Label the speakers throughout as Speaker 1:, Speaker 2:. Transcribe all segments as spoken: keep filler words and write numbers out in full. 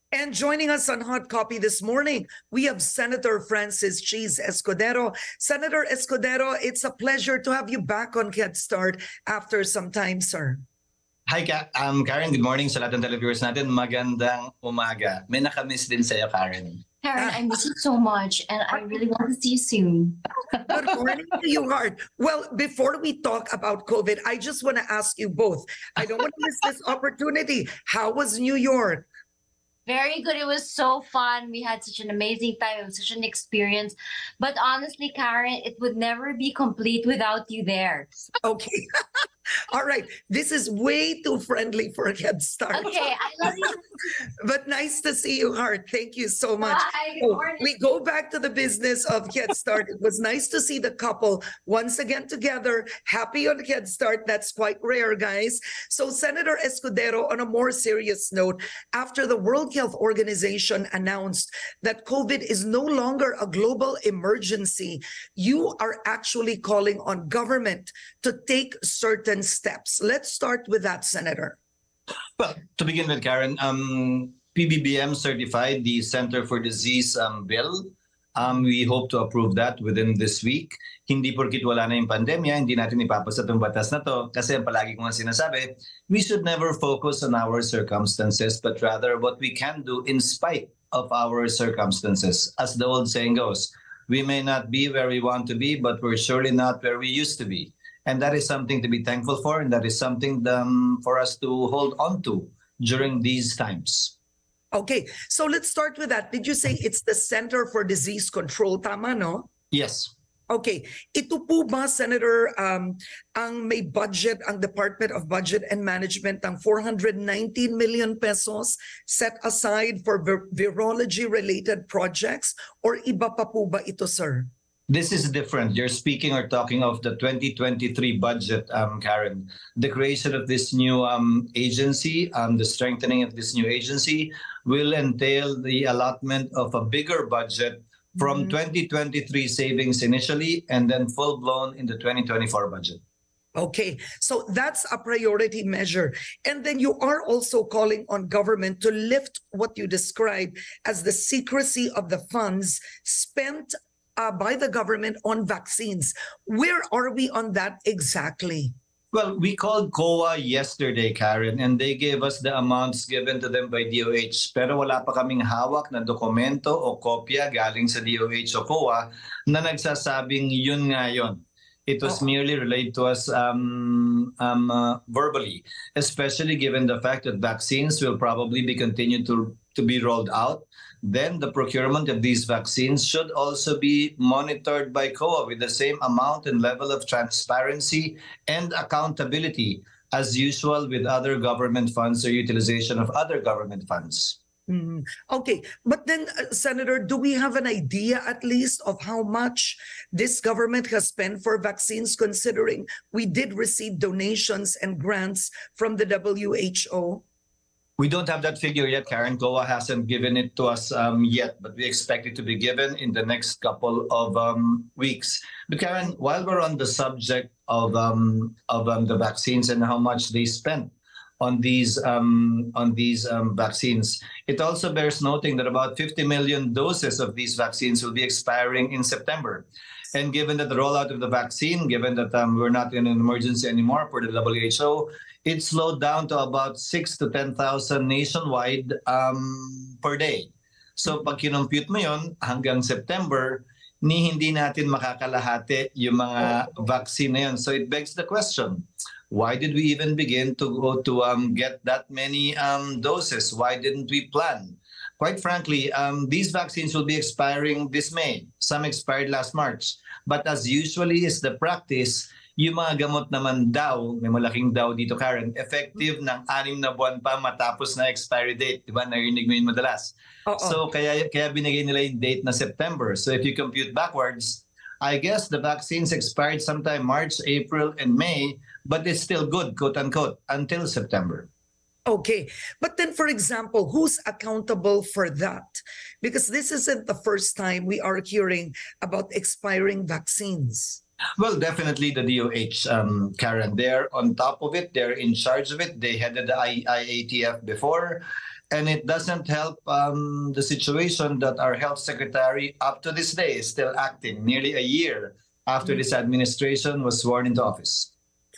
Speaker 1: And joining us on Hot Copy this morning, we have Senator Francis Cheese Escudero. Senator Escudero, it's a pleasure to have you back on Head Start after some time, sir.
Speaker 2: Hi, Ka um, Karen. Good morning sa lahat ng televiewers natin. Magandang umaga. May nakamiss din sa'yo, Karen.
Speaker 3: Karen, I miss you so much, and I really want to see you soon.
Speaker 1: Good morning to you, Heart. Well, before we talk about COVID, I just want to ask you both. I don't want to miss this opportunity. How was New York?
Speaker 3: Very good. It was so fun. We had such an amazing time. It was such an experience. But honestly, Karen, it would never be complete without you there.
Speaker 1: Okay. All right. This is way too friendly for a Head Start.
Speaker 3: Okay, I love you.
Speaker 1: But nice to see you, Heart. Thank you so much.
Speaker 3: Bye. Good
Speaker 1: So,
Speaker 3: morning.
Speaker 1: we go back to the business of Head Start. It was nice to see the couple once again together, happy on Head Start. That's quite rare, guys. So, Senator Escudero, on a more serious note, after the World Health Organization announced that COVID is no longer a global emergency, you are actually calling on government to take certain steps. Let's start with that, Senator.
Speaker 2: Well, to begin with, Karen, um, P B B M certified the Center for Disease um, bill. Um, we hope to approve that within this week. Hindi porkit wala na yung pandemya, hindi natin ipapasa itong batas na to. Kasi ang palagi ko nga sinasabi, we should never focus on our circumstances, but rather what we can do in spite of our circumstances. As the old saying goes, we may not be where we want to be, but we're surely not where we used to be. And that is something to be thankful for, and that is something um, for us to hold on to during these times.
Speaker 1: Okay, so let's start with that. Did you say it's the Center for Disease Control? Tama, no?
Speaker 2: Yes.
Speaker 1: Okay. Ito po ba, Senator, um, ang may budget, ang Department of Budget and Management, ang four hundred nineteen million pesos set aside for vir virology-related projects? Or iba pa po ba ito, sir?
Speaker 2: This is different. You're speaking or talking of the twenty twenty-three budget, um, Karen. The creation of this new um, agency, um, the strengthening of this new agency will entail the allotment of a bigger budget from mm-hmm. twenty twenty-three savings initially and then full-blown in the twenty twenty-four budget.
Speaker 1: Okay, so that's a priority measure. And then you are also calling on government to lift what you describe as the secrecy of the funds spent Uh, by the government on vaccines. Where are we on that exactly?
Speaker 2: Well, we called C O A yesterday, Karen, and they gave us the amounts given to them by D O H. Pero wala pa kaming hawak na dokumento o kopya galing sa D O H o C O A na nagsasabing yun nga yun. It was oh. merely relayed to us um, um, uh, verbally, especially given the fact that vaccines will probably be continued to, to be rolled out. Then the procurement of these vaccines should also be monitored by C O A with the same amount and level of transparency and accountability as usual with other government funds or utilization of other government funds.
Speaker 1: Mm, okay, but then, uh, Senator, do we have an idea at least of how much this government has spent for vaccines, considering we did receive donations and grants from the W H O?
Speaker 2: We don't have that figure yet, Karen. C O A hasn't given it to us um, yet, but we expect it to be given in the next couple of um, weeks. But Karen, while we're on the subject of um, of um, the vaccines and how much they spent on these um, on these um, vaccines, it also bears noting that about fifty million doses of these vaccines will be expiring in September. And given that the rollout of the vaccine, given that um, we're not in an emergency anymore for the W H O, it slowed down to about six to ten thousand nationwide um, per day. So pag kinompute mo yun, hanggang September, ni hindi natin makakalahati yung mga vaccine na yun. So it begs the question, why did we even begin to go to um, get that many um, doses? Why didn't we plan? Quite frankly, um, these vaccines will be expiring this May. Some expired last March. But as usually is the practice, yung mga gamot naman daw, may malaking daw dito, Karen, effective ng anim na buwan pa matapos na expiry date. Diba? Narinig mo yun madalas. Uh-oh. So kaya, kaya binigay nila yung date na September. So if you compute backwards, I guess the vaccines expired sometime March, April, and May, but it's still good, quote unquote, until September.
Speaker 1: Okay, but then, for example, who's accountable for that? Because this isn't the first time we are hearing about expiring vaccines.
Speaker 2: Well, definitely the D O H, um, Karen. They're on top of it. They're in charge of it. They headed the I A T F before. And it doesn't help um, the situation that our health secretary up to this day is still acting nearly a year after this administration was sworn into office.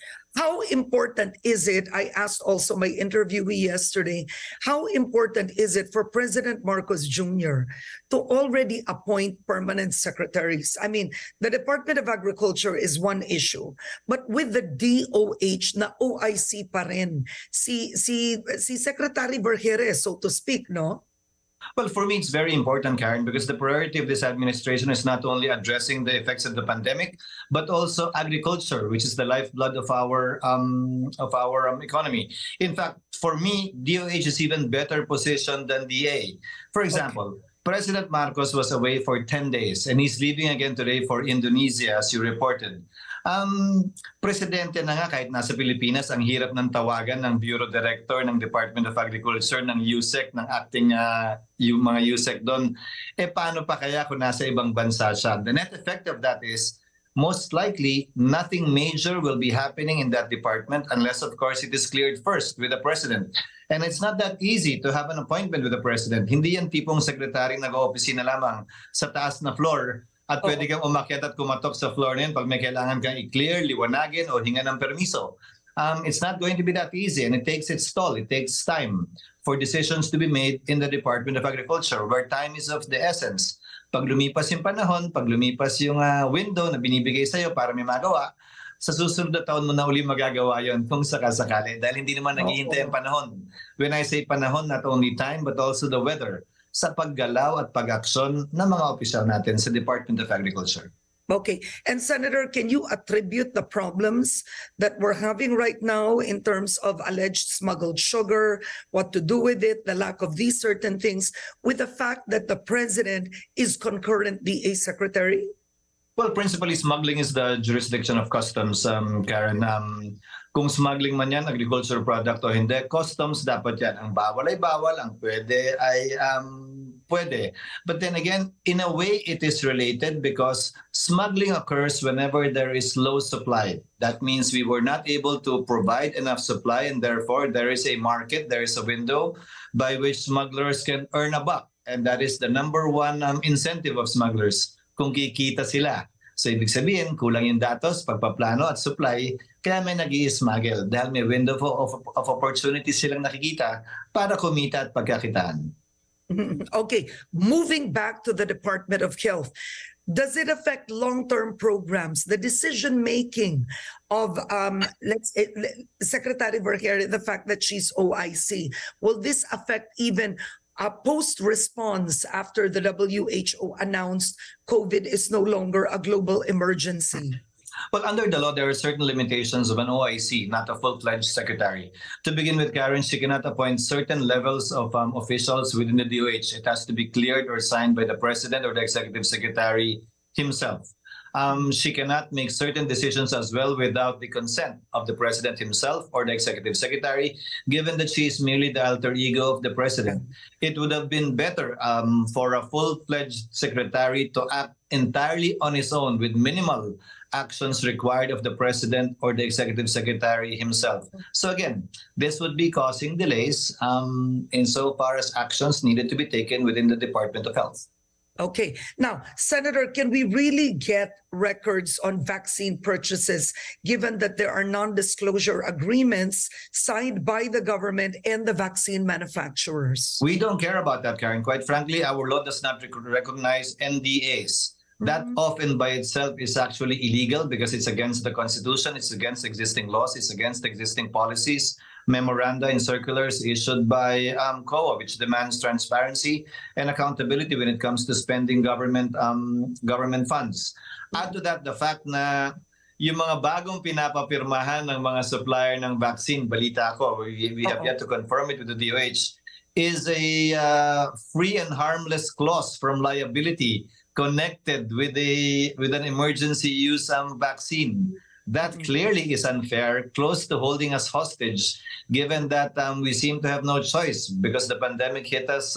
Speaker 1: How important is it? I asked also my interviewee yesterday, how important is it for President Marcos Junior to already appoint permanent secretaries? I mean, the Department of Agriculture is one issue, but with the D O H na O I C pa rin, si, si, si Secretary Vergeres, so to speak, no?
Speaker 2: Well, for me, it's very important, Karen, because the priority of this administration is not only addressing the effects of the pandemic, but also agriculture, which is the lifeblood of our um, of our um, economy. In fact, for me, D O H is even better positioned than D A. For example, okay. President Marcos was away for ten days, and he's leaving again today for Indonesia, as you reported. Um, presidente na nga, kahit nasa Pilipinas, ang hirap ng tawagan ng Bureau Director ng Department of Agriculture, ng U S E C, ng acting uh, yung mga U S E C doon. Eh paano pa kaya kung nasa ibang bansa siya? The net effect of that is, most likely, nothing major will be happening in that department unless, of course, it is cleared first with the President. And it's not that easy to have an appointment with the President. Hindi yan tipong sekretary nag-o-opisina lamang sa taas na floor at pwede kang umakyat at kumatok sa floor na yun pag may kailangan kang i-clear, liwanagin o hinga ng permiso. Um, it's not going to be that easy, and it takes its toll. It takes time for decisions to be made in the Department of Agriculture, where time is of the essence. Pag lumipas yung panahon, pag lumipas yung uh, window na binibigay sa'yo para may magawa, sa susunod na taon mo na uli magagawa yon kung sakasakali, dahil hindi naman naghihintay ang panahon. When I say panahon, not only time but also the weather, sa paggalaw at pag-aksyon ng mga opisyal natin sa Department of Agriculture.
Speaker 1: Okay. And Senator, can you attribute the problems that we're having right now in terms of alleged smuggled sugar, what to do with it, the lack of these certain things, with the fact that the President is concurrent D A Secretary?
Speaker 2: Well, principally, smuggling is the jurisdiction of customs, um, Karen. Um, kung smuggling man yan, agricultural product o hindi, customs dapat yan. Ang bawal ay bawal, ang pwede ay um, pwede. But then again, in a way, it is related because smuggling occurs whenever there is low supply. That means we were not able to provide enough supply, and therefore there is a market, there is a window by which smugglers can earn a buck. And that is the number one um, incentive of smugglers, kung kikita sila. So ibig sabihin, kulang yung datos, pagpaplano at supply, kaya may nag-i-smuggle dahil may window of, of opportunity silang nakikita para kumita at pagkakitaan.
Speaker 1: Okay, moving back to the Department of Health, does it affect long-term programs, the decision-making of um, let's uh, Secretary Vergeres, the fact that she's O I C? Will this affect even a post-response after the W H O announced COVID is no longer a global emergency?
Speaker 2: Well, under the law, there are certain limitations of an O I C, not a full-fledged secretary. To begin with, Karen, she cannot appoint certain levels of um, officials within the D O H. It has to be cleared or signed by the President or the Executive Secretary himself. Um, she cannot make certain decisions as well without the consent of the President himself or the Executive Secretary, given that she is merely the alter ego of the President. It would have been better um, for a full-fledged secretary to act entirely on his own with minimal actions required of the President or the Executive Secretary himself. So again, this would be causing delays um, insofar as actions needed to be taken within the Department of Health.
Speaker 1: Okay. Now, Senator, can we really get records on vaccine purchases, given that there are non-disclosure agreements signed by the government and the vaccine manufacturers? We
Speaker 2: We don't care about that, Karen. Quite frankly, our law does not rec- recognize N D As. That
Speaker 1: Mhm.
Speaker 2: often by itself is actually illegal because it's against the Constitution, it's against existing laws, it's against existing policies, memoranda and circulars issued by um, C O A, which demands transparency and accountability when it comes to spending government um, government funds. Add to that the fact na yung mga bagong pinapapirmahan ng mga supplier ng vaccine, balita ko, we, we have
Speaker 1: Uh-oh.
Speaker 2: yet to confirm it with the D O H, is a uh, free and harmless clause from liability connected with a with an emergency use um, vaccine. That clearly is unfair, close to holding us hostage, given that um, we seem to have no choice because the pandemic hit us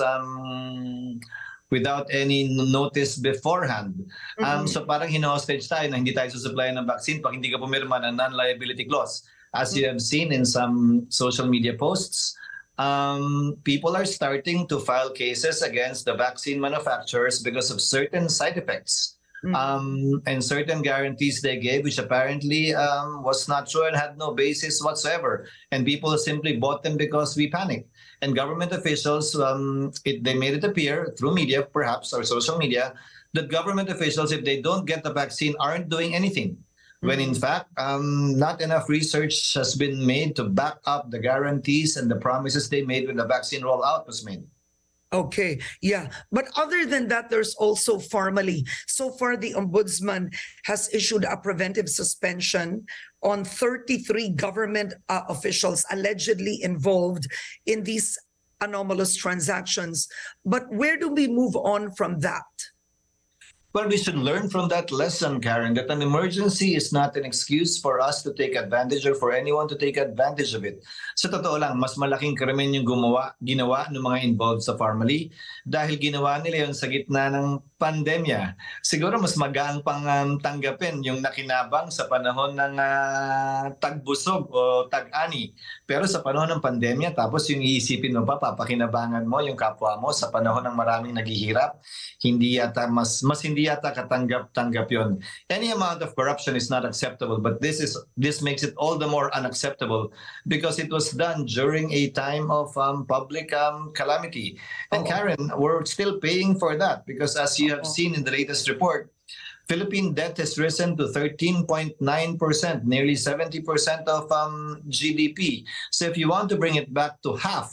Speaker 2: um, without any notice beforehand. Um,
Speaker 1: Mhm.
Speaker 2: So parang hino-hostage tayo na hindi tayo susupply ng vaccine pag hindi ka pumirma ng non-liability clause. As you have seen in some social media posts, um, people are starting to file cases against the vaccine manufacturers because of certain side effects.
Speaker 1: Mm.
Speaker 2: Um, and certain guarantees they gave, which apparently um, was not true and had no basis whatsoever. And people simply bought them because we panicked. And government officials, um, it, they made it appear through media, perhaps, or social media, that government officials, if they don't get the vaccine, aren't doing anything. When in fact, um, not enough research has been made to back up the guarantees and the promises they made when the vaccine rollout was made.
Speaker 1: Okay, yeah. But other than that, there's also formally. So far, the Ombudsman has issued a preventive suspension on thirty-three government uh, officials allegedly involved in these anomalous transactions. But where do we move on from that?
Speaker 2: Well, we should learn from that lesson, Karen, that an emergency is not an excuse for us to take advantage or for anyone to take advantage of it. Sa totoo lang, mas malaking krimen yung gumawa, ginawa ng mga involved sa Pharmally dahil ginawa nila yun sa gitna ng pandemya. Siguro mas magaang pang um, tanggapin yung nakinabang sa panahon ng uh, tagbusog o tag-ani. Pero sa panahon ng pandemya, tapos yung iisipin mo pa, papakinabangan mo yung kapwa mo sa panahon ng maraming naghihirap, hindi yata mas, mas hindi yata katanggap-tanggap yun. Any amount of corruption is not acceptable, but this is this makes it all the more unacceptable because it was done during a time of um, public um, calamity. And
Speaker 1: Oo.
Speaker 2: Karen, we're still paying for that because as you have seen in the latest report, Philippine debt has risen to thirteen point nine percent, nearly seventy percent of um, G D P. So if you want to bring it back to half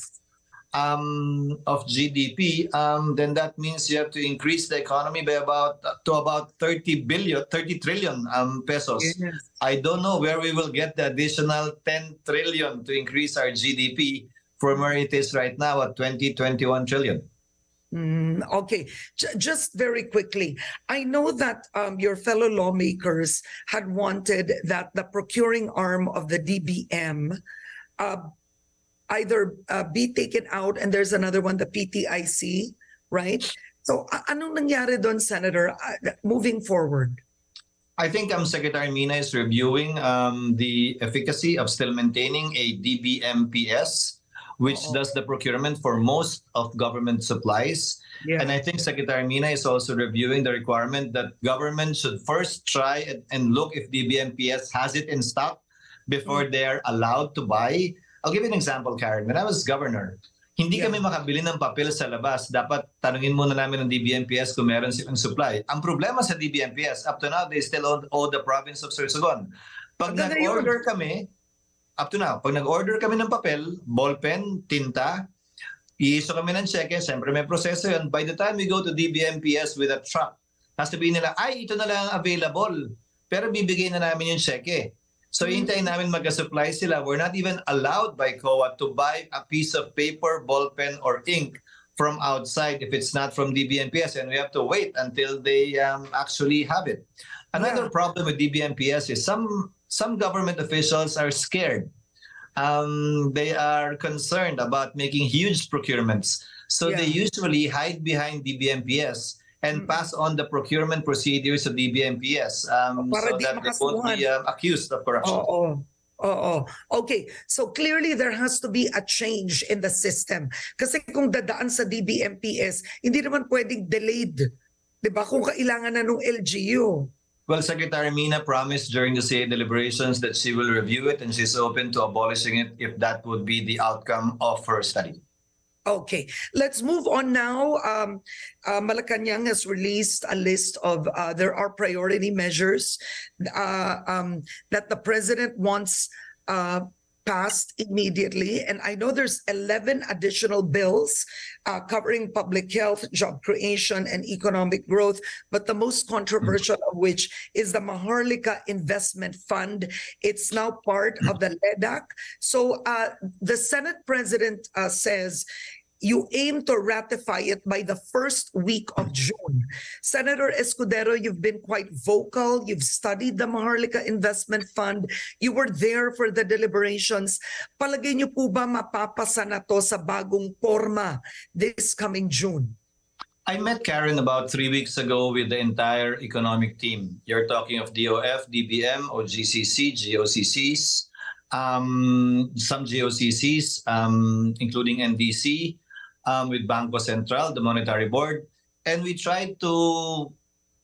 Speaker 2: um, of G D P, um, then that means you have to increase the economy by about to about thirty billion, thirty trillion um, pesos.
Speaker 1: Yes.
Speaker 2: I don't know where we will get the additional ten trillion to increase our G D P from where it is right now at twenty, twenty-one trillion.
Speaker 1: Mm, okay, J- just very quickly. I know that um, your fellow lawmakers had wanted that the procuring arm of the D B M uh, either uh, be taken out, and there's another one, the P T I C, right? So, a- anong nangyari doon, Senator, uh, moving forward?
Speaker 2: I think um, Secretary Mina is reviewing um, the efficacy of still maintaining a D B M P S, which
Speaker 1: Oo.
Speaker 2: does the procurement for most of government supplies.
Speaker 1: Yeah.
Speaker 2: And I think Secretary Mina is also reviewing the requirement that government should first try and, and look if D B M P S has it in stock before they're allowed to buy. I'll give you an example, Karen. When I was governor, hindi
Speaker 1: Yeah.
Speaker 2: kami makabili ng papel sa labas. Dapat tanungin muna namin ng D B M P S kung meron silang supply. Ang problema sa D B M P S, up to now, they still owe, owe the province of Sorsogon. Pag
Speaker 1: Maganda yun.
Speaker 2: nag-order kami, up to now, pag nag-order kami ng papel, ballpen, tinta, i-issue kami ng cheque, siyempre may proseso yun. By the time we go to D B M P S with a truck, sasabihin nila, ay, ito na lang available. Pero bibigay na namin yung cheque. So,
Speaker 1: Mm.
Speaker 2: hintayin namin mag-supply sila. We're not even allowed by C O A to buy a piece of paper, ballpen, or ink from outside if it's not from D B M P S. And we have to wait until they um, actually have it. Another
Speaker 1: Yeah.
Speaker 2: problem with D B M P S is some, some government officials are scared. Um, they are concerned about making huge procurements. So
Speaker 1: Yeah.
Speaker 2: they usually hide behind D B M P S and
Speaker 1: Mm.
Speaker 2: pass on the procurement procedures of D B M P S um,
Speaker 1: Para
Speaker 2: so
Speaker 1: di
Speaker 2: that they won't be um, accused of corruption.
Speaker 1: Oo. Oo. Okay. So clearly there has to be a change in the system. Kasi kung dadaan sa D B M P S, hindi naman pwedeng delayed. 'Di ba? Kung kailangan na nung L G U.
Speaker 2: Well, Secretary Mina promised during the C A deliberations that she will review it and she's open to abolishing it if that would be the outcome of her study.
Speaker 1: Okay, let's move on now. Um, uh, Malacanang has released a list of, uh, there are priority measures uh, um, that the president wants uh, passed immediately. And I know there's eleven additional bills uh, covering public health, job creation, and economic growth. But the most controversial of which is the Maharlika Investment Fund. It's now part of the L E D A C. So uh, the Senate president uh, says, you aim to ratify it by the first week of June. Senator Escudero, you've been quite vocal. You've studied the Maharlika Investment Fund. You were there for the deliberations. Palagay niyo po ba mapapasa na to sa bagong forma this coming June?
Speaker 2: I met Karen about three weeks ago with the entire economic team. You're talking of D O F, D B M, O G C C, G O C Cs, um, some G O C Cs, um, including N D C, um, with Bangko Sentral, the Monetary Board, and we tried to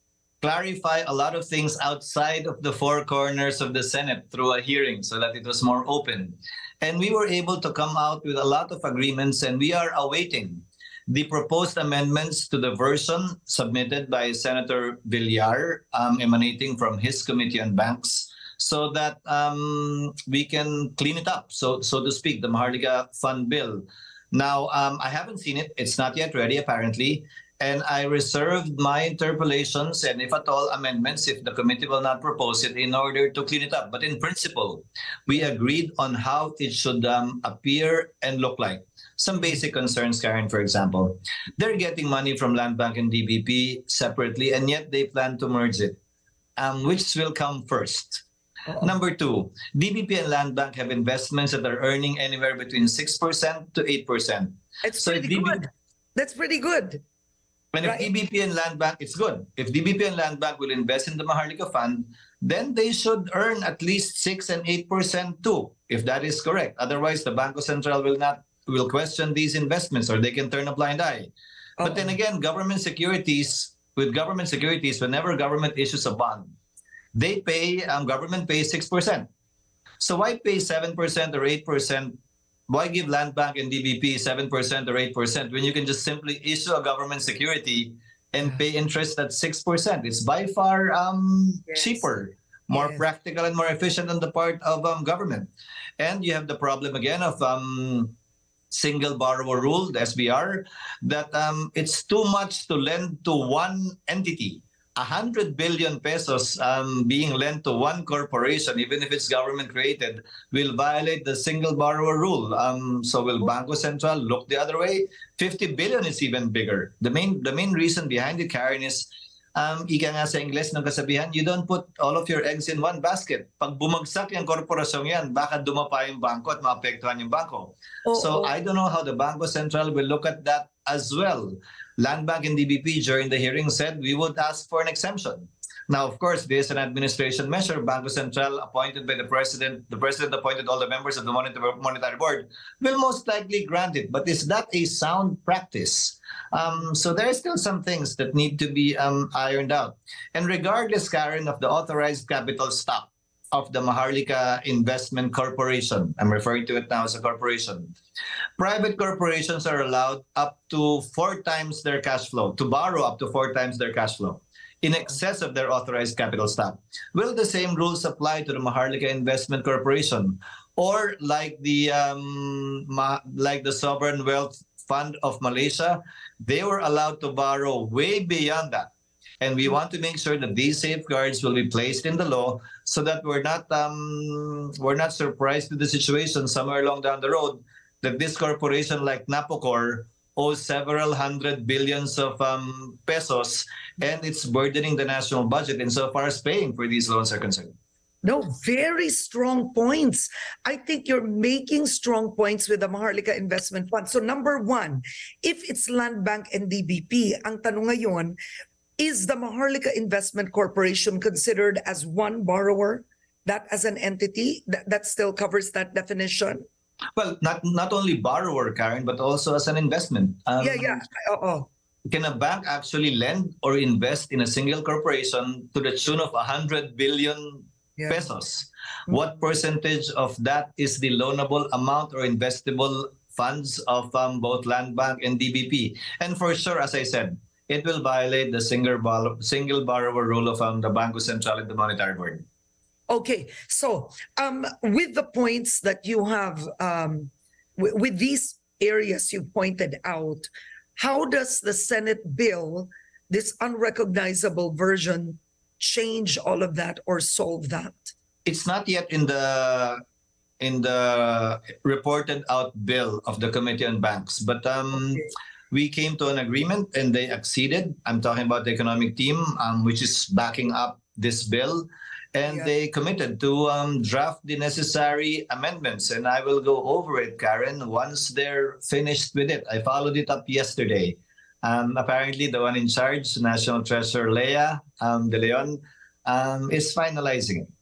Speaker 2: clarify a lot of things outside of the four corners of the Senate through a hearing so that it was more open. And we were able to come out with a lot of agreements, and we are awaiting the proposed amendments to the version submitted by Senator Villar, um, emanating from his Committee on Banks, so that um, we can clean it up, so so to speak, the Maharlika Fund Bill. Now, um, I haven't seen it. It's not yet ready, apparently. And I reserved my interpolations and, if at all, amendments, if the committee will not propose it, in order to clean it up. But in principle, we agreed on how it should um, appear and look like. Some basic concerns, Karen, for example. They're getting money from Land Bank and D B P separately, and yet they plan to merge it. Um, which will come first? Uh-oh. Number two, D B P and Land Bank have investments that are earning anywhere between six percent to eight percent.
Speaker 1: It's
Speaker 2: so
Speaker 1: pretty
Speaker 2: D B P,
Speaker 1: good. That's pretty good.
Speaker 2: And if right. D B P and Land Bank, it's good. If D B P and Land Bank will invest in the Maharlika Fund, then they should earn at least six and eight percent too, if that is correct. Otherwise, the Bangko Sentral will not will question these investments, or they can turn a blind eye. Uh-oh. But then again, government securities, with government securities, whenever government issues a bond, they pay, um, government pays six percent. So why pay seven percent or eight percent? Why give Land Bank and D B P seven percent or eight percent when you can just simply issue a government security and pay interest at six percent? It's by far um, yes. cheaper, more yes. practical, and more efficient on the part of um, government. And you have the problem again of um, single borrower rule, the S B R, that um, it's too much to lend to one entity. one hundred billion pesos um, being lent to one corporation, even if it's government created, will violate the single borrower rule. Um, so will Bangko Sentral look the other way? fifty billion is even bigger. The main the main reason behind it, Karen, is um, ika nga sa Ingles ng kasabihan, you don't put all of your eggs in one basket. Pag bumagsak yung korporasyong yan, baka dumapa yung bangko at maapektuhan yung bangko. Oh, so oh. I don't know how the Bangko Sentral will look at that as well. Land Bank and D B P during the hearing said we would ask for an exemption. Now, of course, this is an administration measure. Bangko Sentral, appointed by the president, the president appointed all the members of the Monetary Board, will most likely grant it. But is that a sound practice? Um, so there are still some things that need to be um, ironed out. And regardless, Karen, of the authorized capital stock of the Maharlika Investment Corporation, I'm referring to it now as a corporation, private corporations are allowed up to four times their cash flow, to borrow up to four times their cash flow, in excess of their authorized capital stock. Will the same rules apply to the Maharlika Investment Corporation? Or like the, um, like the Sovereign Wealth Fund of Malaysia, they were allowed to borrow way beyond that. And we want to make sure that these safeguards will be placed in the law so that we're not um, we're not surprised with the situation somewhere along down the road that this corporation like Napocor owes several hundred billions of um, pesos, and it's burdening the national budget insofar as paying for these loans are concerned.
Speaker 1: No, very strong points. I think you're making strong points with the Maharlika Investment Fund. So number one, if it's Land Bank and D B P, ang tanong ngayon, is the Maharlika Investment Corporation considered as one borrower, that as an entity, that, that still covers that definition?
Speaker 2: Well, not not only borrower, Karen, but also as an investment. Um,
Speaker 1: yeah, yeah. Uh-oh.
Speaker 2: Can a bank actually lend or invest in a single corporation to the tune of one hundred billion yeah. pesos? Mm-hmm. What percentage of that is the loanable amount or investable funds of um, both Land Bank and D B P? And for sure, as I said, it will violate the single, borrow, single borrower rule of um, the Bangko Sentral and the Monetary Board.
Speaker 1: Okay, so um, with the points that you have, um, with these areas you pointed out, how does the Senate bill, this unrecognizable version, change all of that or solve that?
Speaker 2: It's not yet in the in the reported out bill of the Committee on Banks, but um, okay. we came to an agreement and they acceded. I'm talking about the economic team, um, which is backing up this bill. And yeah. they committed to um, draft the necessary amendments. And I will go over it, Karen, once they're finished with it. I followed it up yesterday. Um, apparently, the one in charge, National Treasurer Lea um, De Leon, um, is finalizing it.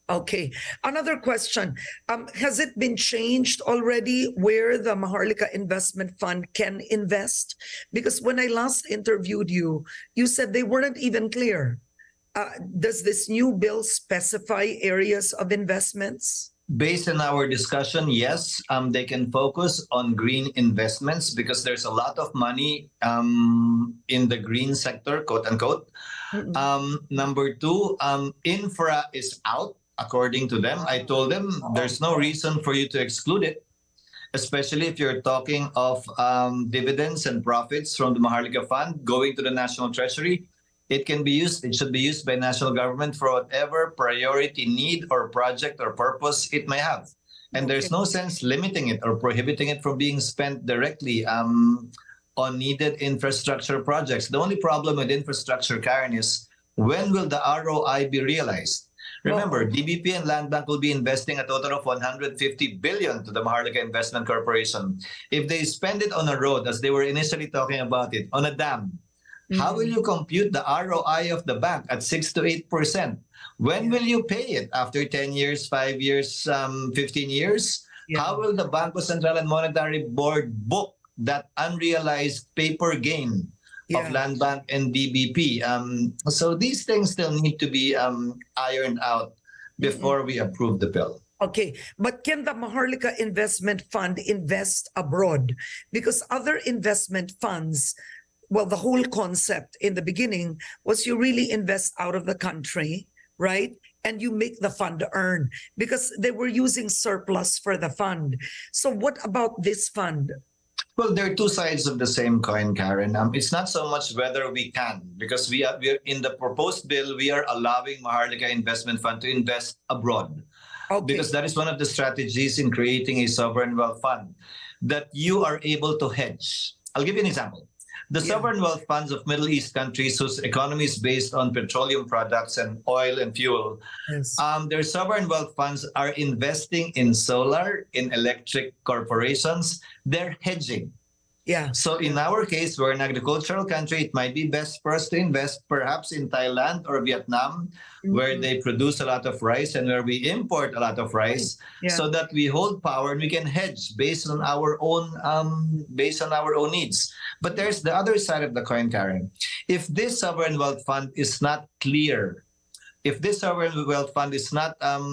Speaker 1: Okay. Another question. Um, has it been changed already where the Maharlika Investment Fund can invest? Because when I last interviewed you, you said they weren't even clear. Uh, does this new bill specify areas of investments?
Speaker 2: Based on our discussion, yes, um, they can focus on green investments because there's a lot of money um, in the green sector, quote unquote.
Speaker 1: Mm-mm.
Speaker 2: Um, number two, um, infra is out, according to them. I told them there's no reason for you to exclude it, especially if you're talking of um, dividends and profits from the Maharlika Fund going to the National Treasury. It can be used, it should be used by national government for whatever priority need or project or purpose it may have. And there's no sense limiting it or prohibiting it from being spent directly um, on needed infrastructure projects. The only problem with infrastructure, Karen, is when will the R O I be realized? Remember, D B P and Land Bank will be investing a total of one hundred fifty billion to the Maharlika Investment Corporation. If they spend it on a road, as they were initially talking about it, on a dam, how will you compute the R O I of the bank at six to eight percent? When will you pay it? After ten years, five years, um, fifteen years?
Speaker 1: Yeah.
Speaker 2: How will the Bangko Sentral and Monetary Board book that unrealized paper gain
Speaker 1: Yeah.
Speaker 2: of Land Bank and D B P? Um, so these things still need to be um, ironed out before we approve the bill.
Speaker 1: Okay, but can the Maharlika Investment Fund invest abroad? Because other investment funds, well, the whole concept in the beginning was you really invest out of the country, right? And you make the fund earn because they were using surplus for the fund. So what about this fund?
Speaker 2: Well, there are two sides of the same coin, Karen. Um, it's not so much whether we can, because we are, we are in the proposed bill, we are allowing Maharlika Investment Fund to invest abroad.
Speaker 1: Okay.
Speaker 2: Because that is one of the strategies in creating a sovereign wealth fund, that you are able to hedge. I'll give you an example. The
Speaker 1: Yeah.
Speaker 2: sovereign wealth funds of Middle East countries whose economy is based on petroleum products and oil and fuel,
Speaker 1: Yes.
Speaker 2: um, their sovereign wealth funds are investing in solar, in electric corporations. They're hedging.
Speaker 1: Yeah.
Speaker 2: So in our case, we're an agricultural country. It might be best for us to invest perhaps in Thailand or Vietnam, where
Speaker 1: Mhm.
Speaker 2: they produce a lot of rice and where we import a lot of rice,
Speaker 1: Yeah.
Speaker 2: so that we hold power and we can hedge based on our own um, based on our own needs. But there's the other side of the coin, Karen. If this sovereign wealth fund is not clear, if this sovereign wealth fund is not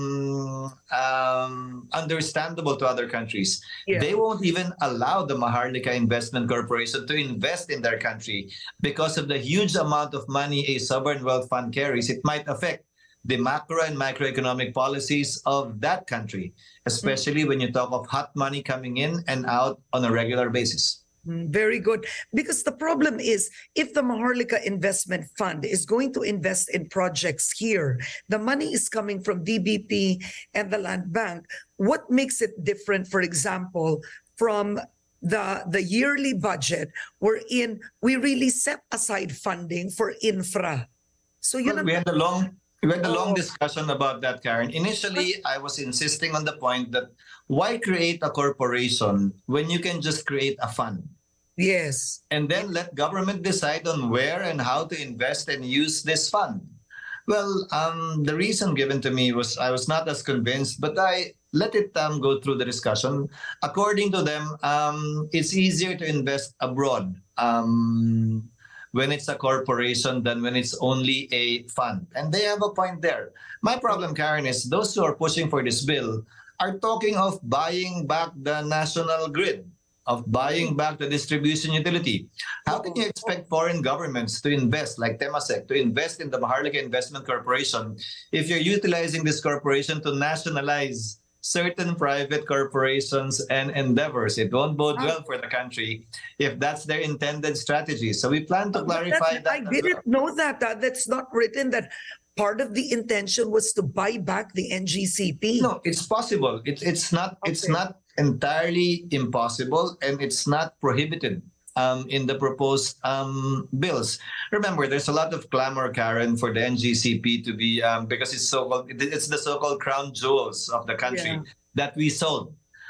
Speaker 2: um, um, understandable to other countries,
Speaker 1: Yeah.
Speaker 2: they won't even allow the Maharlika Investment Corporation to invest in their country because of the huge amount of money a sovereign wealth fund carries. It might affect the macro and microeconomic policies of that country, especially when you talk of hot money coming in and out on a regular basis.
Speaker 1: Mm, Very good. Because the problem is, if the Maharlika Investment Fund is going to invest in projects here, the money is coming from D B P and the Land Bank. What makes it different, for example, from the, the yearly budget wherein we really set aside funding for infra? So you
Speaker 2: Well,
Speaker 1: know,
Speaker 2: we had a long we had a long
Speaker 1: Oh.
Speaker 2: discussion about that, Karen. Initially, I was insisting on the point that why create a corporation when you can just create a fund?
Speaker 1: yes.
Speaker 2: And then let government decide on where and how to invest and use this fund. Well, um, the reason given to me was I was not as convinced, but I let it um, go through the discussion. According to them, um, it's easier to invest abroad um, when it's a corporation than when it's only a fund. And they have a point there. My problem, Karen, is those who are pushing for this bill are talking of buying back the national grid, of buying back the distribution utility. How can you expect foreign governments to invest, like Temasek, to invest in the Maharlika Investment Corporation if you're utilizing this corporation to nationalize certain private corporations and endeavors? It won't bode well for the country if that's their intended strategy. So we plan to
Speaker 1: But
Speaker 2: clarify
Speaker 1: that- I
Speaker 2: that. as
Speaker 1: didn't
Speaker 2: well.
Speaker 1: know that. That That's not written, that part of the intention was to buy back the N G C P.
Speaker 2: No, it's possible. It's it's not it's
Speaker 1: Okay.
Speaker 2: not entirely impossible, and it's not prohibited um, in the proposed um, bills. Remember, there's a lot of clamor, Karen, for the N G C P to be um, because it's so called it's the so-called crown jewels of the country
Speaker 1: Yeah.
Speaker 2: that we sold.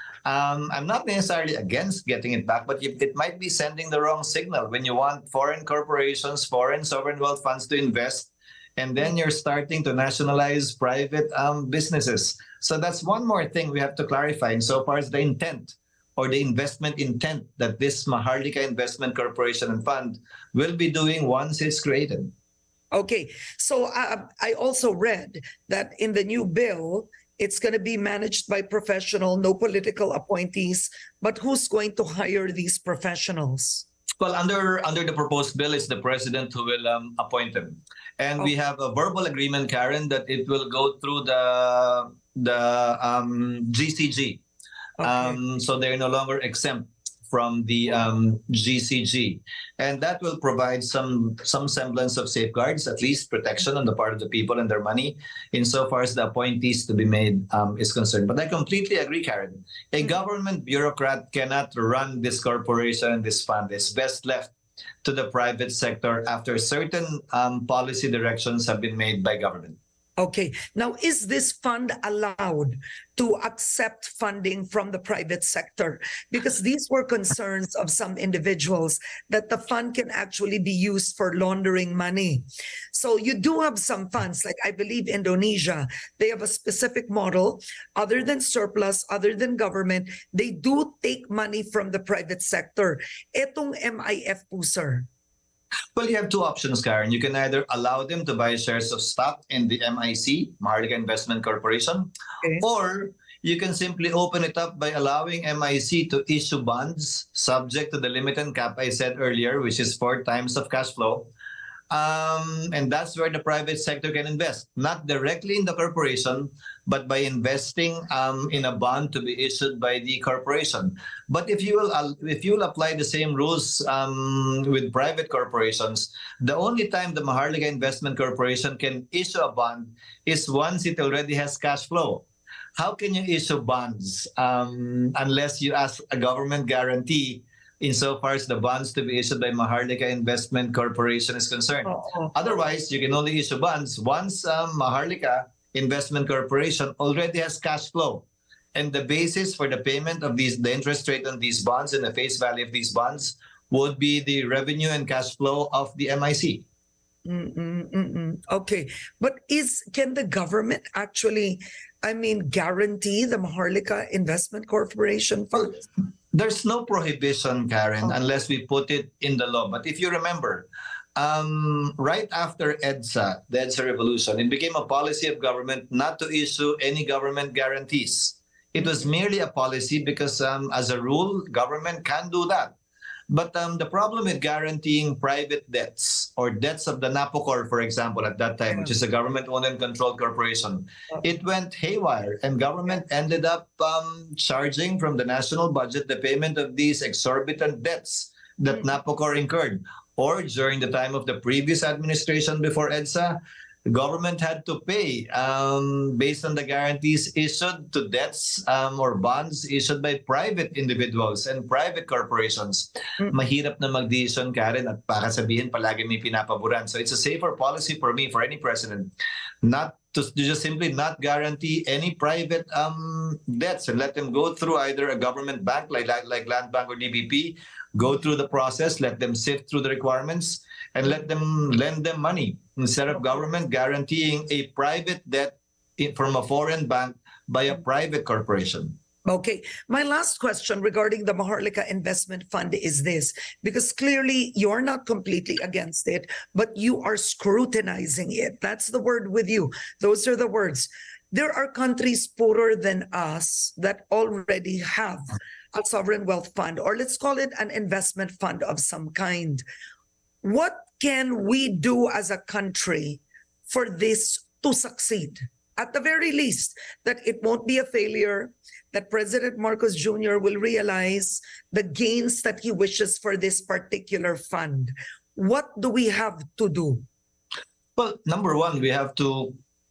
Speaker 2: Um, I'm not necessarily against getting it back, but you, it might be sending the wrong signal when you want foreign corporations, foreign sovereign wealth funds to invest And then you're starting to nationalize private um, businesses. So that's one more thing we have to clarify insofar as the intent or the investment intent that this Maharlika Investment Corporation and Fund will be doing once it's created.
Speaker 1: Okay, so uh, I also read that in the new bill, it's going to be managed by professional, no political appointees. But who's going to hire these professionals?
Speaker 2: Well, under under the proposed bill, it's the president who will um, appoint them, and we have a verbal agreement, Karen, that it will go through the the um, G C G.
Speaker 1: Okay.
Speaker 2: Um, so they're no longer exempt from the um, G C G, and that will provide some some semblance of safeguards, at least protection on the part of the people and their money, insofar as the appointees to be made um, is concerned. But I completely agree, Karen. A government bureaucrat cannot run this corporation and this fund. It's best left to the private sector after certain um, policy directions have been made by government.
Speaker 1: Okay. Now, is this fund allowed to accept funding from the private sector? Because these were concerns of some individuals that the fund can actually be used for laundering money. So you do have some funds, like I believe Indonesia, they have a specific model. Other than surplus, other than government, they do take money from the private sector. Etong M I F po, sir.
Speaker 2: Well, you have two options, Karen. You can either allow them to buy shares of stock in the M I C, Maharlika Investment Corporation,
Speaker 1: Okay.
Speaker 2: or you can simply open it up by allowing M I C to issue bonds subject to the limit and cap I said earlier, which is four times of cash flow. Um, and that's where the private sector can invest, not directly in the corporation, but by investing um, in a bond to be issued by the corporation. But if you will, uh, if you will apply the same rules um, with private corporations, the only time the Maharlika Investment Corporation can issue a bond is once it already has cash flow. How can you issue bonds um, unless you ask a government guarantee insofar as the bonds to be issued by Maharlika Investment Corporation is concerned?
Speaker 1: Oo.
Speaker 2: Otherwise, you can only issue bonds once um, Maharlika Investment Corporation already has cash flow. And the basis for the payment of these, the interest rate on these bonds and the face value of these bonds would be the revenue and cash flow of the M I C.
Speaker 1: Mm-mm, mm-mm. Okay, but is can the government actually, I mean, guarantee the Maharlika Investment Corporation fund?
Speaker 2: There's no prohibition, Karen,
Speaker 1: Okay.
Speaker 2: unless we put it in the law. But if you remember, um, right after EDSA, the EDSA revolution, it became a policy of government not to issue any government guarantees. It was merely a policy because, um, as a rule, government can do that. But um, the problem with guaranteeing private debts or debts of the NAPOCOR, for example, at that time, which is a government-owned and controlled corporation, it went haywire, and government ended up um, charging from the national budget the payment of these exorbitant debts that
Speaker 1: Mm.
Speaker 2: NAPOCOR incurred. Or during the time of the previous administration before EDSA, the government had to pay um, based on the guarantees issued to debts um, or bonds issued by private individuals and private corporations.
Speaker 1: Mm.
Speaker 2: Mahirap na mag-decision, Karen, at baka sabihin palagi may pinapaboran. So it's a safer policy for me, for any president, not to, to just simply not guarantee any private um, debts and let them go through either a government bank like, like, like Land Bank or D B P, go through the process, let them sift through the requirements, and let them lend them money instead of government guaranteeing a private debt in, from a foreign bank by a private corporation.
Speaker 1: Okay, my last question regarding the Maharlika Investment Fund is this, because clearly you're not completely against it, but you are scrutinizing it. That's the word with you. Those are the words. There are countries poorer than us that already have a sovereign wealth fund, or let's call it an investment fund of some kind. What can we do as a country for this to succeed? At the very least, that it won't be a failure, that President Marcos Junior will realize the gains that he wishes for this particular fund. What do we have to do?
Speaker 2: Well, number one, we have to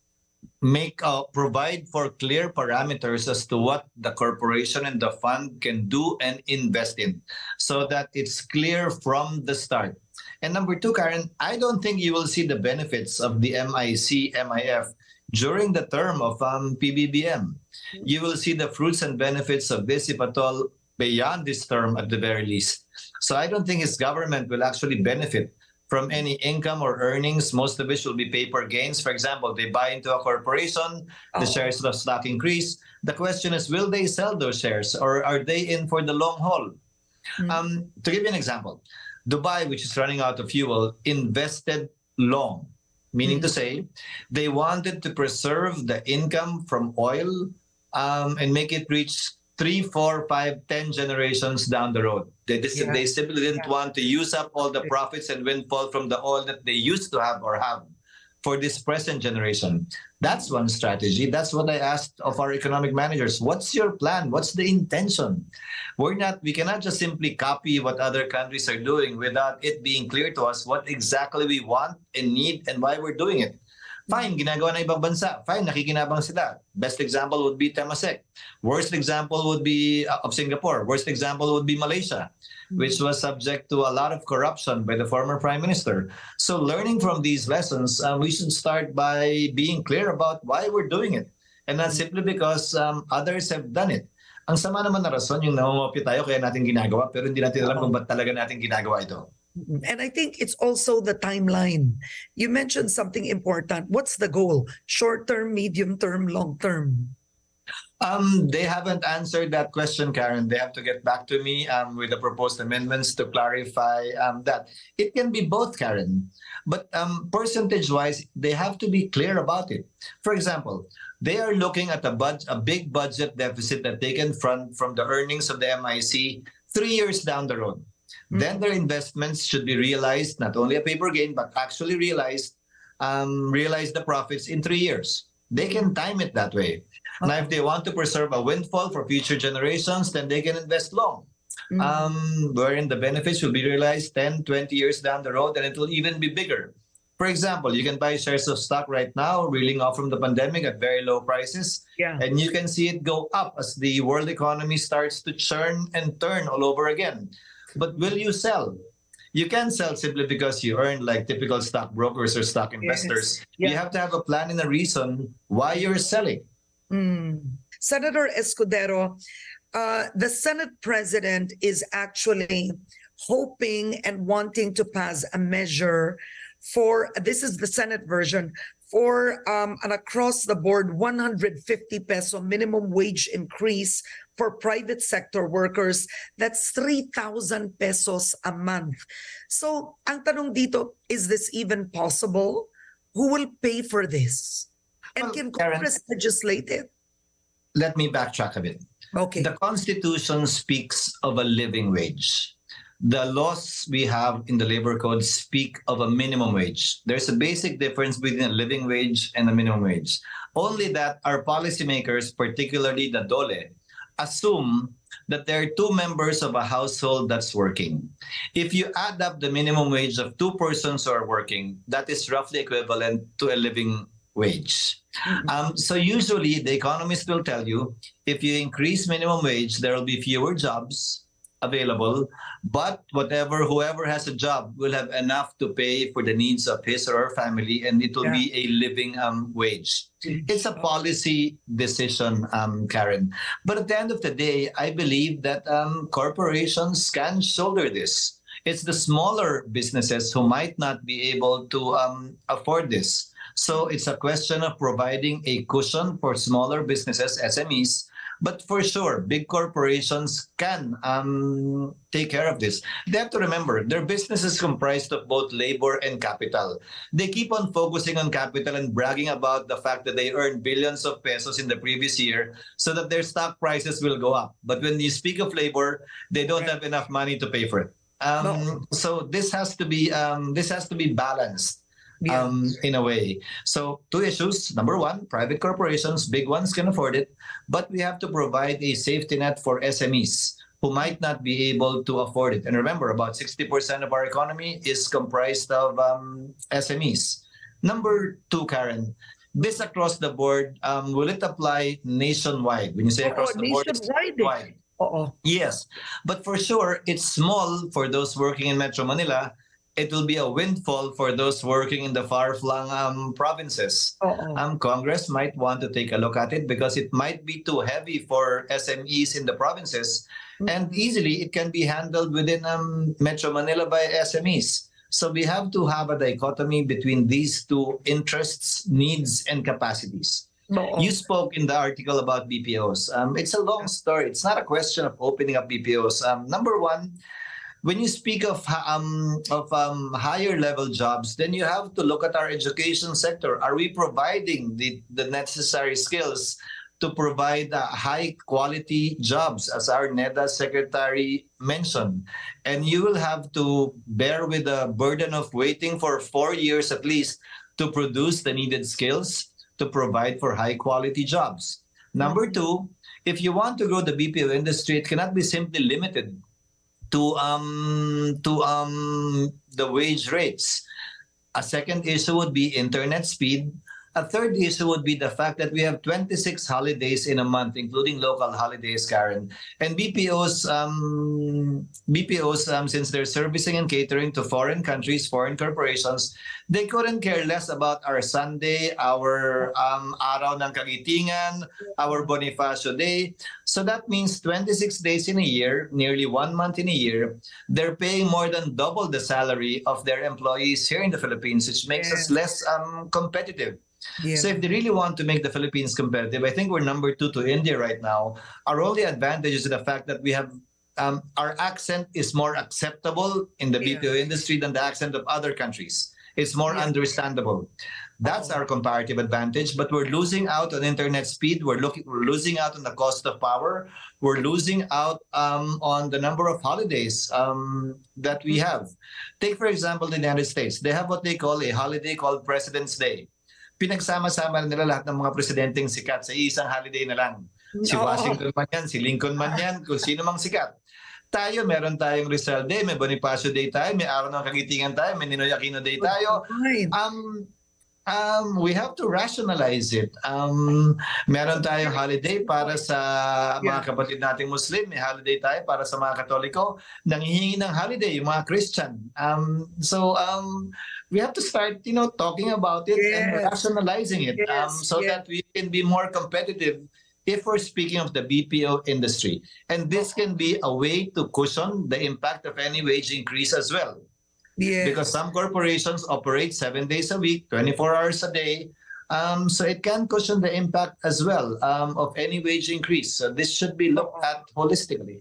Speaker 2: make uh, provide for clear parameters as to what the corporation and the fund can do and invest in, so that it's clear from the start. And number two, Karen, I don't think you will see the benefits of the M I C, M I F during the term of um, P B B M. You will see the fruits and benefits of this, if at all, beyond this term at the very least. So I don't think his government will actually benefit from any income or earnings. Most of which will be paper gains. For example, they buy into a corporation, the
Speaker 1: Oh.
Speaker 2: shares of stock increase. The question is, will they sell those shares or are they in for the long haul?
Speaker 1: Mm.
Speaker 2: Um, to give you an example, Dubai, which is running out of fuel, invested long, meaning to say they wanted to preserve the income from oil um, and make it reach three, four, five, ten generations down the road. They, dis-
Speaker 1: Yeah.
Speaker 2: they simply didn't
Speaker 1: Yeah.
Speaker 2: want to use up all the profits and windfall from the oil that they used to have or have for this present generation. That's one strategy. That's what I asked of our economic managers. What's your plan? What's the intention? We're not, we cannot just simply copy what other countries are doing without it being clear to us what exactly we want and need and why we're doing it. Fine, ginagawa ng ibang bansa. Fine, nakikinabang sila. Best example would be Temasek. Worst example would be uh, of Singapore. Worst example would be Malaysia, which was subject to a lot of corruption by the former prime minister. So learning from these lessons, um, we should start by being clear about why we're doing it. And not simply because um, others have done it. Ang sama naman na rason, yung namumopya tayo kaya natin ginagawa, pero hindi natin alam kung ba't talaga natin ginagawa ito.
Speaker 1: And I think it's also the timeline. You mentioned something important. What's the goal? Short term, medium term, long term?
Speaker 2: Um, they haven't answered that question, Karen. They have to get back to me um, with the proposed amendments to clarify um, that. It can be both, Karen. But um, percentage-wise, they have to be clear about it. For example, they are looking at a, bud- a big budget deficit that they can fund from the earnings of the M I C three years down the road.
Speaker 1: Mm.
Speaker 2: Then their investments should be realized, not only a paper gain, but actually realized, um, realize the profits in three years. They can time it that way. Now, if they want to preserve a windfall for future generations, then they can invest long,
Speaker 1: Mm.
Speaker 2: um, wherein the benefits will be realized ten, twenty years down the road, and it will even be bigger. For example, you can buy shares of stock right now, reeling off from the pandemic at very low prices,
Speaker 1: Yeah.
Speaker 2: and you can see it go up as the world economy starts to churn and turn all over again. But will you sell? You can sell simply because you earn like typical stockbrokers or stock investors.
Speaker 1: Yeah.
Speaker 2: You have to have a plan and a reason why you're selling.
Speaker 1: Mm. Senator Escudero, uh, the Senate president is actually hoping and wanting to pass a measure for, this is the Senate version, for um, an across-the-board one hundred fifty peso minimum wage increase for private sector workers. That's three thousand pesos a month. So, ang tanong dito, is this even possible? Who will pay for this? And
Speaker 2: Well,
Speaker 1: can
Speaker 2: Karen-
Speaker 1: Congress legislate it?
Speaker 2: Let me backtrack a bit.
Speaker 1: Okay.
Speaker 2: The Constitution speaks of a living wage. The laws we have in the labor code speak of a minimum wage. There's a basic difference between a living wage and a minimum wage. Only that our policymakers, particularly the DOLE, assume that there are two members of a household that's working. If you add up the minimum wage of two persons who are working, that is roughly equivalent to a living wage. Um, so usually the economists will tell you, if you increase minimum wage, there will be fewer jobs available, but whatever, whoever has a job will have enough to pay for the needs of his or her family, and it will
Speaker 1: Yeah.
Speaker 2: be a living um, wage. It's a policy decision, um, Karen. But at the end of the day, I believe that um, corporations can shoulder this. It's the smaller businesses who might not be able to um, afford this. So it's a question of providing a cushion for smaller businesses, S M Es. But for sure, big corporations can um, take care of this. They have to remember, their business is comprised of both labor and capital. They keep on focusing on capital and bragging about the fact that they earned billions of pesos in the previous year so that their stock prices will go up. But when you speak of labor, they don't have enough money to pay for it. Um,
Speaker 1: No.
Speaker 2: So this has to be um, this has to be balanced.
Speaker 1: Yeah.
Speaker 2: Um, in a way. So two issues. Number one, private corporations, big ones can afford it, but we have to provide a safety net for S M Es who might not be able to afford it. And remember, about sixty percent of our economy is comprised of um, S M Es. Number two, Karen, this across the board, um, will it apply nationwide? When you say
Speaker 1: Oo,
Speaker 2: across the board, it's
Speaker 1: nationwide eh.
Speaker 2: nationwide.
Speaker 1: Oo.
Speaker 2: Yes, but for sure, it's small for those working in Metro Manila. It will be a windfall for those working in the far-flung um, provinces.
Speaker 1: Oo.
Speaker 2: Um, Congress might want to take a look at it because it might be too heavy for S M Es in the provinces, and easily it can be handled within um, Metro Manila by S M Es. So we have to have a dichotomy between these two interests, needs, and capacities.
Speaker 1: Oo.
Speaker 2: You spoke in the article about B P Os. Um, it's a long story. It's not a question of opening up B P Os. Um, number one, when you speak of um, of um, higher level jobs, then you have to look at our education sector. Are we providing the, the necessary skills to provide uh, high quality jobs, as our NEDA secretary mentioned? And you will have to bear with the burden of waiting for four years at least to produce the needed skills to provide for high quality jobs. Number two, if you want to grow the B P O industry, it cannot be simply limited to um to um the wage rates. A second issue would be internet speed. A third issue would be the fact that we have twenty-six holidays in a month, including local holidays, Karen. And B P Os, um, B P Os, um, since they're servicing and catering to foreign countries, foreign corporations, they couldn't care less about our Sunday, our um, Araw ng Kagitingan, our Bonifacio Day. So that means twenty-six days in a year, nearly one month in a year, they're paying more than double the salary of their employees here in the Philippines, which makes us less um, competitive.
Speaker 1: Yeah.
Speaker 2: So if they really want to make the Philippines competitive, I think we're number two to India right now. Our only advantage is the fact that we have um, our accent is more acceptable in the
Speaker 1: Yeah.
Speaker 2: B P O industry than the accent of other countries. It's more
Speaker 1: Yeah.
Speaker 2: understandable. That's
Speaker 1: Oh.
Speaker 2: our comparative advantage, but we're losing out on internet speed. We're looking, we're losing out on the cost of power. We're losing out um, on the number of holidays um, that we have. Take, for example, the United States. They have what they call a holiday called President's Day. Pinagsama-sama nila lahat ng mga presidenteng sikat sa isang holiday na lang. Si
Speaker 1: Oo.
Speaker 2: Washington man yan, si Lincoln man yan, kung sino mang sikat. Tayo, meron tayong Rizal Day, may Bonifacio Day tayo, may Araw ng Kagitingan tayo, may Ninoy Aquino Day tayo.
Speaker 1: Fine.
Speaker 2: Um, um, we have to rationalize it. Um, meron tayong holiday para sa mga
Speaker 1: Yeah.
Speaker 2: kapatid nating Muslim, may holiday tayo para sa mga Katoliko, nanghihingi ng holiday, yung mga Christian. Um, so, um, we have to start, you know, talking about it and
Speaker 1: Yes.
Speaker 2: rationalizing it um,
Speaker 1: Yes,
Speaker 2: so
Speaker 1: yes.
Speaker 2: that we can be more competitive if we're speaking of the B P O industry. And this can be a way to cushion the impact of any wage increase as well.
Speaker 1: Yeah.
Speaker 2: Because some corporations operate seven days a week, twenty-four hours a day. Um, so it can cushion the impact as well um, of any wage increase. So this should be looked at holistically.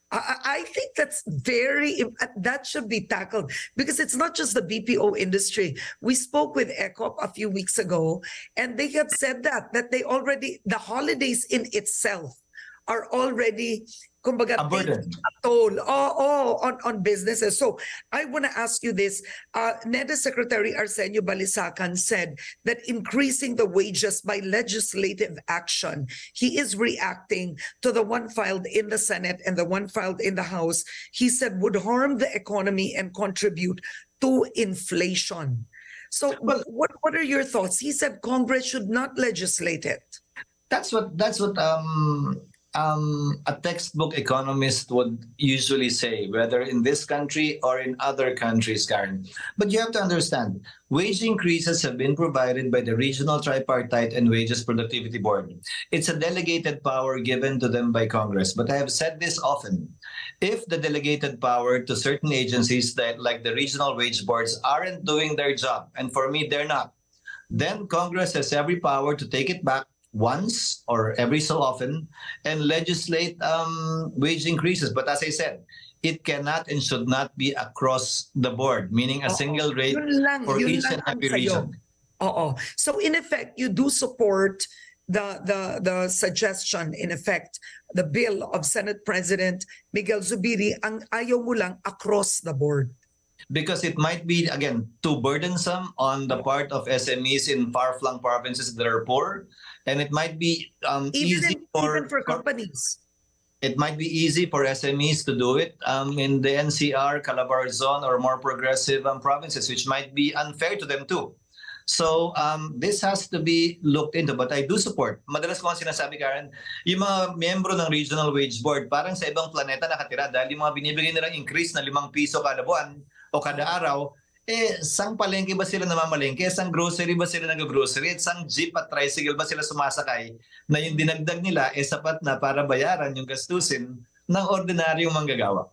Speaker 1: I, I think that's very, that should be tackled because it's not just the B P O industry. We spoke with ECOP a few weeks ago and they have said that, that they already, the holidays in itself are already, kumbaga,
Speaker 2: A burden.
Speaker 1: taking a toll oh, oh, on, on businesses. So I want to ask you this. Uh, NEDA Secretary Arsenio Balisacan said that increasing the wages by legislative action, he is reacting to the one filed in the Senate and the one filed in the House, he said would harm the economy and contribute to inflation. So
Speaker 2: Well-
Speaker 1: what, what are your thoughts? He said Congress should not legislate it.
Speaker 2: That's what that's what um um a textbook economist would usually say, whether in this country or in other countries, Karen. But you have to understand, wage increases have been provided by the Regional Tripartite and Wages Productivity Board. It's a delegated power given to them by Congress. But I have said this often. If the delegated power to certain agencies that like the regional wage boards aren't doing their job, and for me they're not, then Congress has every power to take it back once or every so often and legislate um, wage increases. But as I said, it cannot and should not be across the board, meaning a
Speaker 1: Oo.
Speaker 2: single rate
Speaker 1: Yun lang,
Speaker 2: for
Speaker 1: yun
Speaker 2: each
Speaker 1: lang
Speaker 2: and
Speaker 1: ang
Speaker 2: every
Speaker 1: sayo.
Speaker 2: region.
Speaker 1: Oo. So in effect, you do support the the the suggestion, in effect, the bill of Senate President Miguel Zubiri, ang ayaw mo lang across the board.
Speaker 2: Because it might be, again, too burdensome on the part of S M Es in far-flung provinces that are poor. And it might be um,
Speaker 1: Even,
Speaker 2: easy
Speaker 1: in,
Speaker 2: for,
Speaker 1: even for
Speaker 2: for
Speaker 1: companies.
Speaker 2: it might be easy for S M Es to do it um, in the N C R, Calabar zone, or more progressive um, provinces, which might be unfair to them too. So um, this has to be looked into. But I do support. Madalas ko ang sinasabi, Karen, yung mga miyembro ng Regional Wage Board, parang sa ibang planeta nakatira dahil yung mga binibigay nilang increase na limang piso kada buwan o kada araw, eh, sang palengke ba sila namamalengke? Sang grocery ba sila nag-grocery? At sang jeep at tricycle ba sila sumasakay na yung dinagdag nila eh sapat na para bayaran yung gastusin ng ordinaryong manggagawa?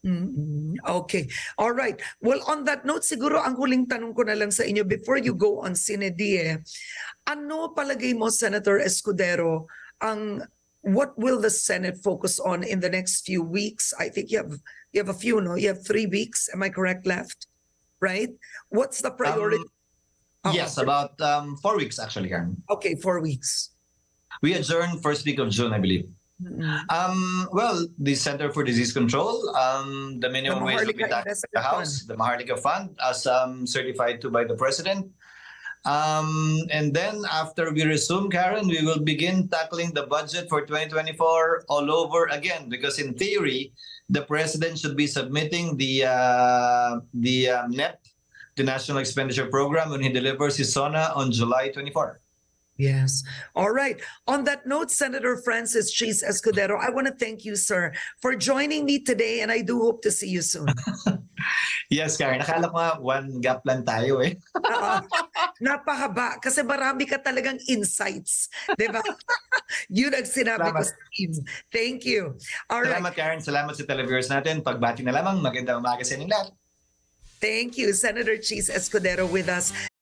Speaker 1: Mm, okay. All right. Well, on that note, siguro ang huling tanong ko na lang sa inyo before you go on Sinedie, ano palagay mo, Senator Escudero, ang what will the Senate focus on in the next few weeks? I think you have you have a few, no? You have three weeks. Am I correct? Left, right? What's the priority?
Speaker 2: Um, yes,
Speaker 1: Uh-oh.
Speaker 2: about um, four weeks actually, Karen.
Speaker 1: Okay, four weeks.
Speaker 2: We adjourn first week of June, I believe.
Speaker 1: Mm-mm.
Speaker 2: Um, well, the Center for Disease Control, um, the minimum
Speaker 1: The
Speaker 2: wage will be
Speaker 1: Maharlika
Speaker 2: taxed
Speaker 1: Investment
Speaker 2: in the House, the Maharlika Fund, as um, certified to by the President. Um, and then after we resume, Karen, we will begin tackling the budget for twenty twenty-four all over again, because in theory, the President should be submitting the uh, the um, net, the National Expenditure Program, when he delivers his SONA on July twenty-fourth.
Speaker 1: Yes. All right. On that note, Senator Francis Cheese Escudero, I want to thank you, sir, for joining me today, and I do hope to see you soon.
Speaker 2: Yes, Karen. Nakala ko nga one gap lang tayo eh.
Speaker 1: Oo. Napahaba kasi marami ka talagang insights. Diba? Yun ang sinabi ko
Speaker 2: Salamat.
Speaker 1: sa team. Thank you. All right.
Speaker 2: Salamat, Karen. Salamat sa televiewers natin. Pagbati na lamang. Magandang umaga sa inyong lahat.
Speaker 1: Thank you, Senator Cheese Escudero with us.